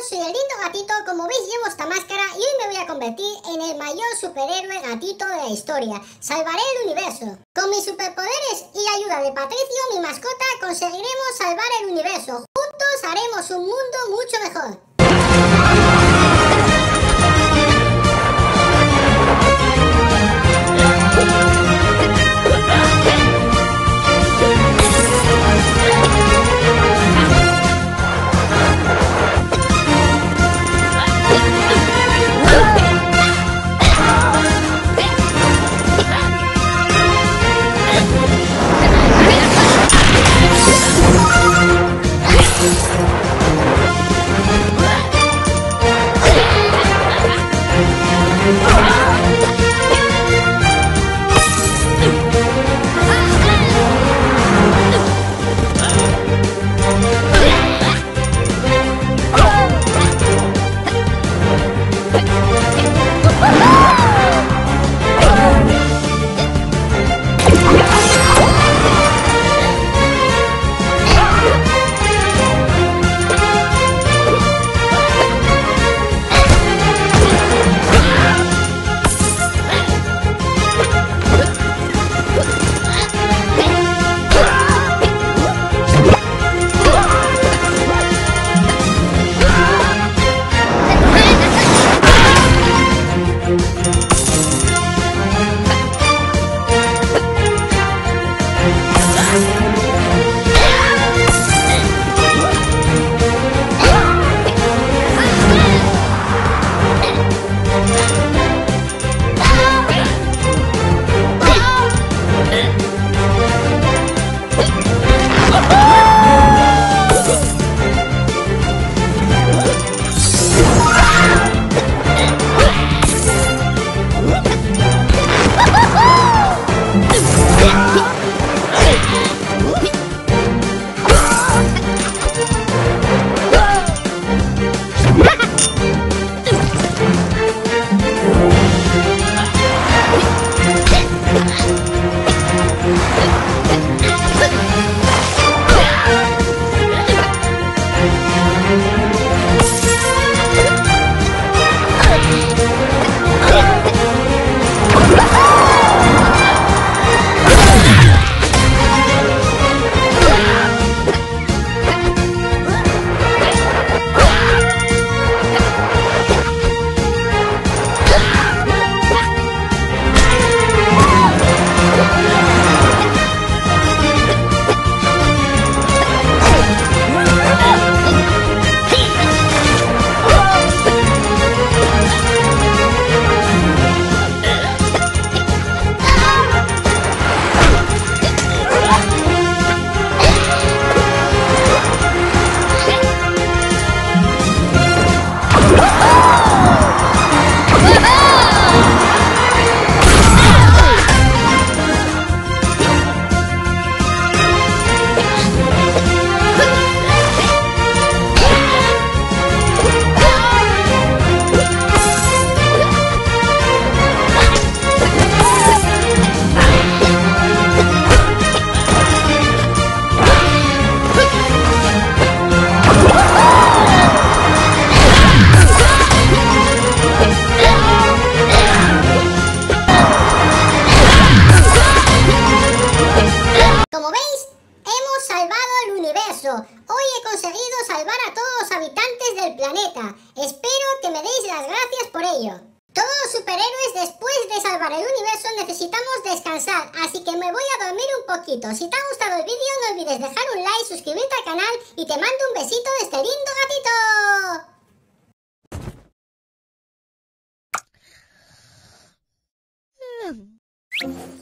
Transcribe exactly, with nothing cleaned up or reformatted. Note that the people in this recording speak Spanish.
soy el lindo gatito, como veis llevo esta máscara y hoy me voy a convertir en el mayor superhéroe gatito de la historia. Salvaré el universo. Con mis superpoderes y la ayuda de Patricio, mi mascota, conseguiremos salvar el universo. Juntos haremos un mundo mucho mejor. Hoy he conseguido salvar a todos los habitantes del planeta. Espero que me deis las gracias por ello. Todos los superhéroes, después de salvar el universo, necesitamos descansar, así que me voy a dormir un poquito. Si te ha gustado el vídeo, no olvides dejar un like, suscribirte al canal y te mando un besito de este lindo gatito.